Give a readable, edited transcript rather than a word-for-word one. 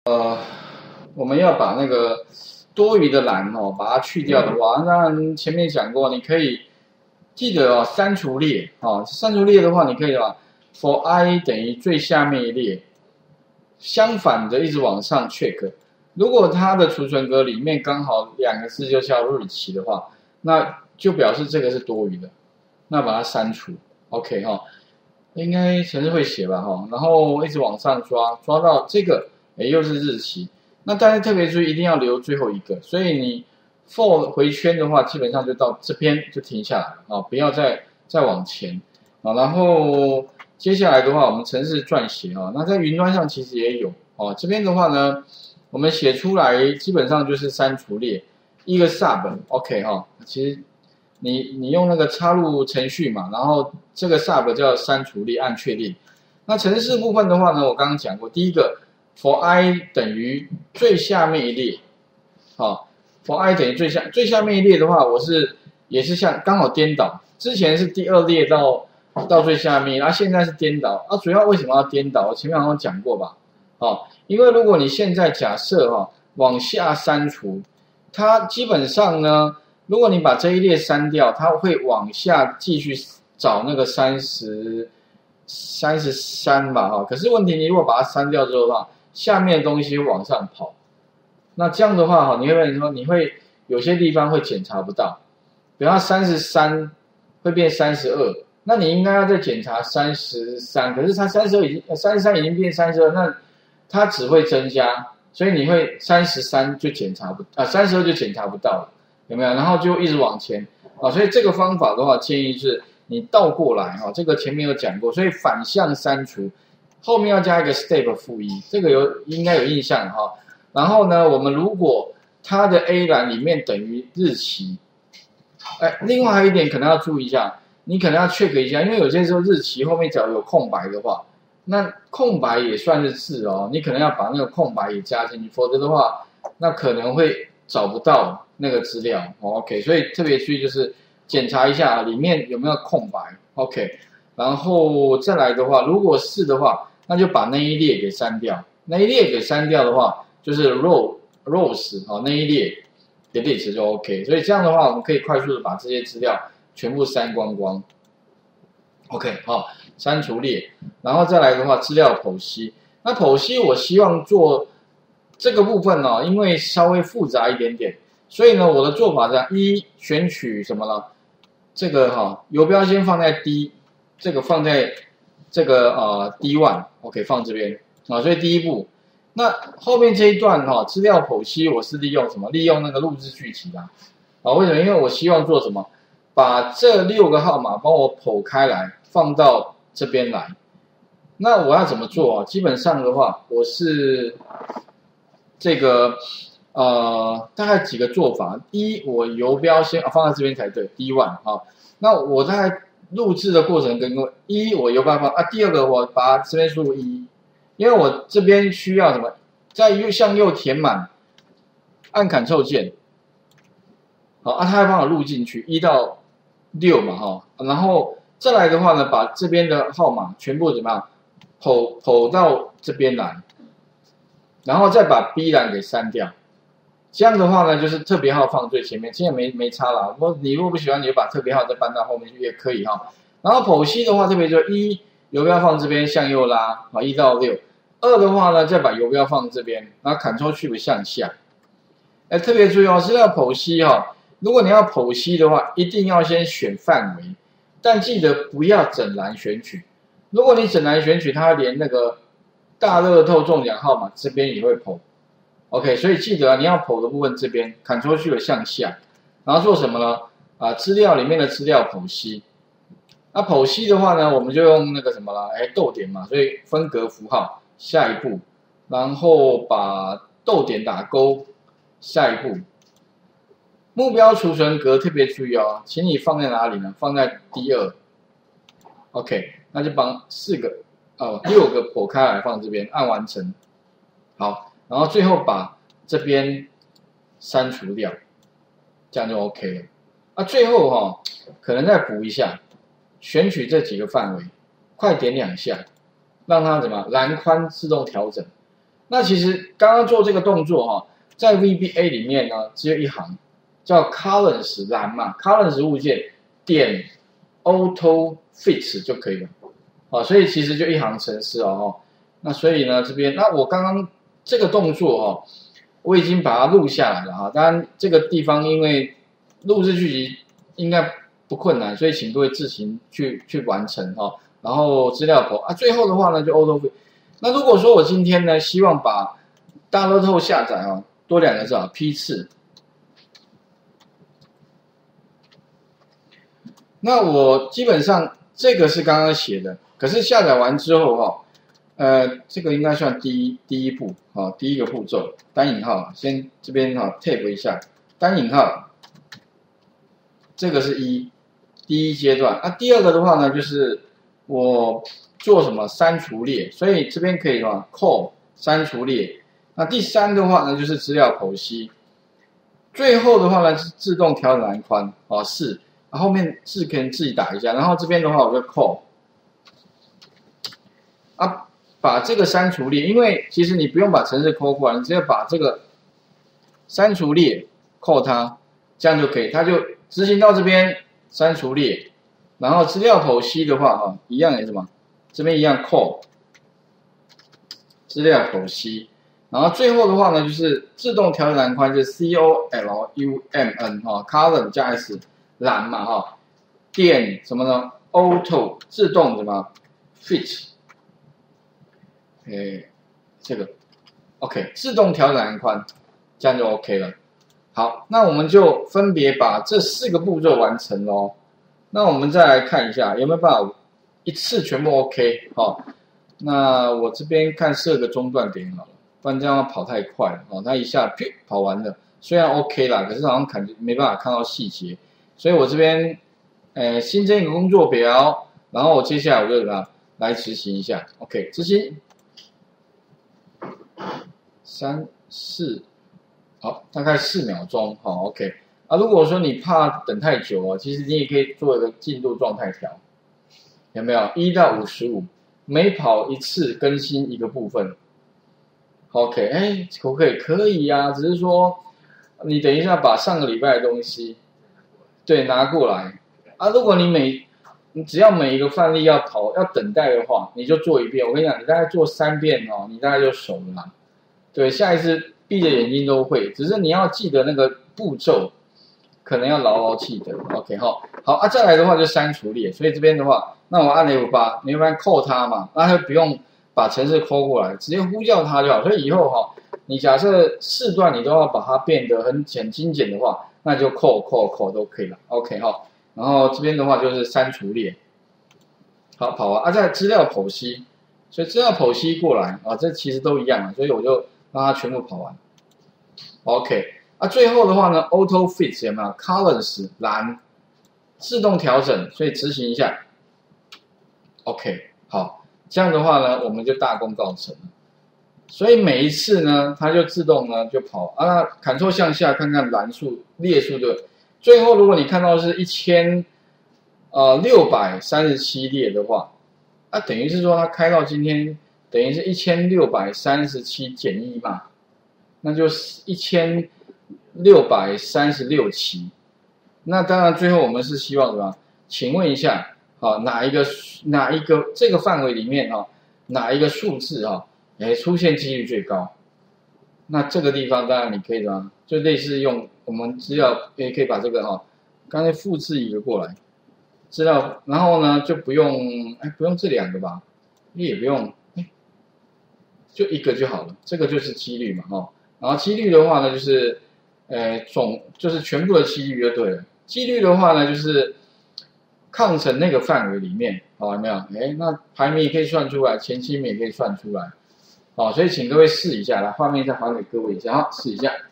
我们要把那个多余的栏把它去掉的话，当然前面讲过，你可以记得删除列删除列的话，你可以把 for i 等于最下面一列，相反的一直往上 check。如果它的储存格里面刚好2个字就叫日期的话，那就表示这个是多余的，那把它删除。OK 应该程式会写吧然后一直往上抓到这个，又是日期。那大家特别注意，一定要留最后一个。所以你 for 回圈的话，基本上就到这边就停下来不要再往前然后接下来的话，我们程式撰写那在云端上其实也有这边的话呢，我们写出来基本上就是删除列一个 sub OK 其实你用那个插入程序嘛，然后这个 sub 叫删除列，按确定。那程式部分的话呢，我刚刚讲过，第一个 for i 等于最下面一列for i 等于最下面一列的话，也是像刚好颠倒，之前是第2列到最下面，然后现在是颠倒主要为什么要颠倒？我前面好像讲过吧因为如果你现在假设往下删除，它基本上呢，如果你把这一列删掉，它会往下继续找那个33吧可是问题你如果把它删掉之后的话，下面的东西会往上跑，那这样的话你会发现说你会有些地方会检查不到，比方33会变32，那你应该要再检查33，可是它33已经变32，那它只会增加，所以你会33就检查不32就检查不到了，有没有？然后就一直往前所以这个方法的话，建议是你倒过来这个前面有讲过，所以反向删除，后面要加一个 step -1，这个应该有印象然后呢，我们如果它的 A 栏里面等于日期，另外还有一点可能要注意一下，你可能要 check 一下，因为有些时候日期后面只要有空白的话，那空白也算是字你可能要把那个空白也加进去，否则的话，那可能会找不到那个资料OK， 所以特别注意就是检查一下里面有没有空白 OK， 然后再来的话，如果是的话，那就把那一列给删掉，那一列给删掉的话，就是 rows 那一列delete 就 OK， 所以这样的话，我们可以快速的把这些资料全部删光光。OK 删除列，然后再来的话，资料剖析。那剖析我希望做这个部分因为稍微复杂一点点，所以呢，我的做法是选取什么呢？这个游标先放在 D， 这个放在这个D1 OK 放这边所以第一步。那后面这一段资料剖析我是利用什么？利用那个录制具体为什么？因为我希望做什么？把这6个号码帮我剖开来，放到这边来。那我要怎么做基本上的话，我是这个大概几个做法。我游标先放在这边才对 ，D1 那我在录制的过程跟各位，我游标放第二个我把这边输入1。因为我这边需要什么，在向右填满，按 Ctrl 键，它会帮我录进去1到6嘛然后再来的话呢，把这边的号码全部怎么样剖到这边来，然后再把 B 栏给删掉。这样的话呢，就是特别号放最前面，现在没差啦。你如果不喜欢，你就把特别号再搬到后面去也可以然后剖析的话，特别就1游标放这边向右拉1到6。2的话呢，再把游标放这边，然后 Ctrl Shift 向下。特别注意是要剖析如果你要剖析的话，一定要先选范围，但记得不要整栏选取。如果你整栏选取，它连那个大乐透中奖号码这边也会剖。OK， 所以记得你要剖的部分这边 Ctrl Shift 向下，然后做什么呢？资料里面的资料剖析。那剖析的话呢，我们就用那个什么啦，逗点嘛，所以分隔符号。下一步，然后把逗点打勾。下一步，目标储存格特别注意请你放在哪里呢？放在D2。OK， 那就把6个剖开来放这边，按完成。好，然后最后把这边删除掉，这样就 OK 了。最后可能再补一下，选取这几个范围，快点2下。让它怎么栏宽自动调整， 那其实刚刚做这个动作哈，在 VBA 里面呢，只有一行叫 columns 栏嘛 ，columns 物件点 auto fit 就可以了。啊，所以其实就一行程式哦。那所以呢，这边那我刚刚这个动作哦，我已经把它录下来了哈。当然这个地方因为录制剧集应该不困难，所以请各位自行去完成哈。然后资料投啊，最后的话呢就 auto fit。那如果说我今天呢希望把大乐透下载啊，多两个字啊，批次。那我基本上这个是刚刚写的，可是下载完之后哈，这个应该算第一步啊，第一个步骤，单引号，先这边哈 tab 一下，单引号，这个是第一阶段啊。第二个的话呢，就是我做什么删除列，所以这边可以什么 call 删除列。那第三的话呢，就是资料剖析，最后的话呢是自动调整栏宽啊4。后面字可以自己打一下，然后这边的话我就 call 啊，把这个删除列，因为其实你不用把程式 call 过来，你只要把这个删除列 call 它，这样就可以，它就执行到这边删除列，然后资料剖析的话哈，一样也是什么，这边一样 call 资料剖析，然后最后的话呢就是自动调整栏宽，就是 column 哈 column 加 s。栏嘛哈，点什么呢 ？auto 自动什么 fit， 这个 OK 自动调整栏宽，这样就 OK 了。好，那我们就分别把这4个步骤完成喽。那我们再来看一下有没有办法一次全部 OK 哈。那我这边看设个中断点好了，不然这样跑太快了哦。它一下跑完了，虽然 OK 啦，可是好像感觉没办法看到细节。所以我这边，新增一个工作表，然后接下来我就来执行一下 ，OK， 执行，3、4，好，大概4秒钟，好 ，OK， 啊，如果说你怕等太久哦，其实你也可以做一个进度状态条，有没有？1到55，每跑一次更新一个部分 ，OK， 可不可以？可以呀，只是说你等一下把上个礼拜的东西。对，拿过来啊！如果你只要每一个范例要等待的话，你就做一遍。我跟你讲，你大概做3遍哦，你大概就熟了啦。对，下一次闭着眼睛都会，只是你要记得那个步骤，可能要牢牢记得。OK 哈，好啊，再来的话就删除列。所以这边的话，那我按 F8，你一般扣它嘛，那就不用把程式扣过来，直接呼叫它就好。所以以后哈，你假设4段你都要把它变得很精简的话。那就扣都可以了 ，OK 哈。然后这边的话就是删除列，好跑完啊，再资料剖析，所以资料剖析过来啊，这其实都一样啊，所以我就让它全部跑完 ，OK 啊。最后的话呢 ，auto fit 有没有 columns 栏自动调整，所以执行一下 ，OK 好，这样的话呢，我们就大功告成了。所以每一次呢，它就自动呢就跑啊。那 Ctrl 向下看看栏数列数对，最后如果你看到是1637列的话，啊，等于是说它开到今天等于是1637减1嘛，那就是1636期。那当然最后我们是希望什么？请问一下，好，哪一个这个范围里面哈，哪一个数字哈？出现几率最高，那这个地方当然你可以怎么，就类似用我们资料也可以把这个哈，刚才复制一个过来，资料，然后呢就不用这2个吧，也不用，就1个就好了，这个就是几率嘛哈，然后几率的话呢就是就是全部的几率就对了，几率的话呢就是抗成那个范围里面，好有没有？那排名也可以算出来，前7名也可以算出来。好，所以请各位试一下，来画面再还给各位一下，好，试一下。